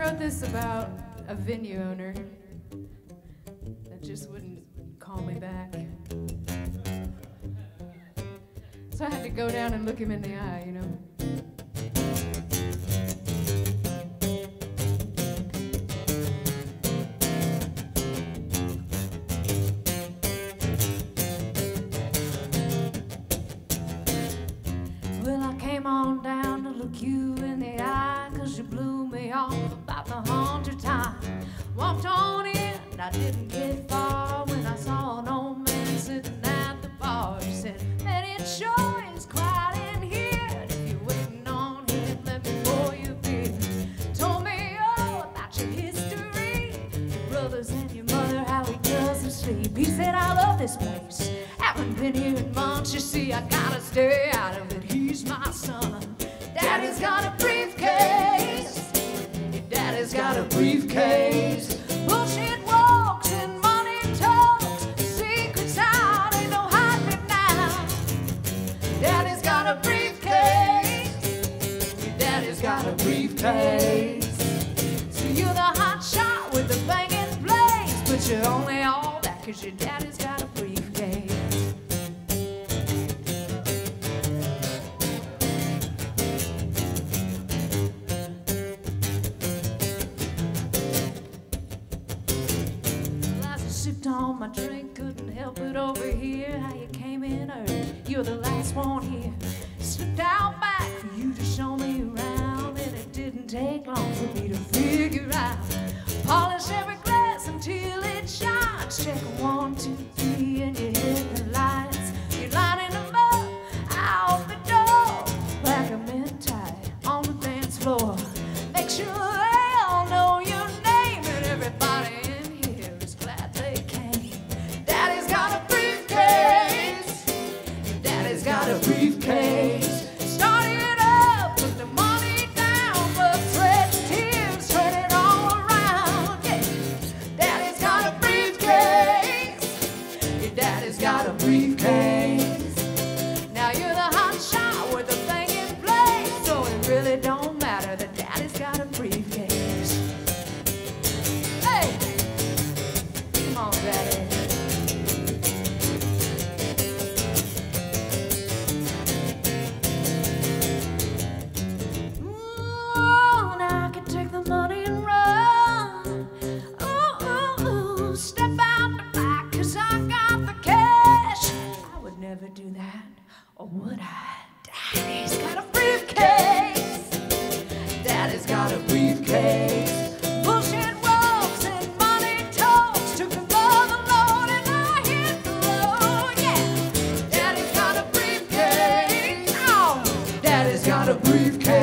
wrote this about a venue owner that just wouldn't call me back. So I had to go down and look him in the eye, you know. Well, I came on down to look you in the eye, 'cause you blew me off about the 100th time. Walked on in, I didn't get far when I saw an old man sitting at the bar. He said, "Man, it sure is quiet in here. And if you're waiting on him, let me pour you a beer." Told me all about your history, your brothers and your mother, how he doesn't sleep. He said, "I love this place. Haven't been here in months. You see, I gotta stay out of it. He's my son. Daddy's got a briefcase. Your daddy's got a briefcase. Bullshit walks and money talks. Secrets out, ain't no hiding it now. Daddy's got a briefcase. Your daddy's got a briefcase. So you're the hot shot with the banging blaze, but you're only all that 'cause your daddy's got a briefcase. Sipped on my drink, couldn't help it over here. How you came in early, you're the last one here. Slipped out back for you to show me around, and it didn't take long for me to figure out. Polish every glass until it shines. Check 1, 2, 3, and you hit the lights. You're lining them up out the door, like a mint tight on the dance floor. Make sure they all know your name, and everybody got a briefcase. Start it up, put the money down, blood, sweat, and tears, turn it all around. Yeah. Daddy's got a briefcase. Your daddy's got a briefcase. Now you're the hot shot with the thing in place, so it really don't matter that daddy's got a briefcase. Hey, come on, daddy. Money and run. Ooh, ooh, ooh. Step out the back, 'cause I got the cash. I would never do that, or would I? Daddy's got a briefcase. Daddy's got a briefcase. Bullshit walks and money talks. Took him for the Lord and I hit the road. Yeah. Daddy's got a briefcase. Oh, Daddy's got a briefcase.